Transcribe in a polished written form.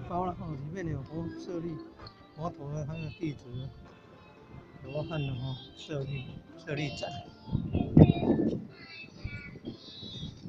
包了哈，里面有设立摩托的它的地址，罗汉的哈设立展。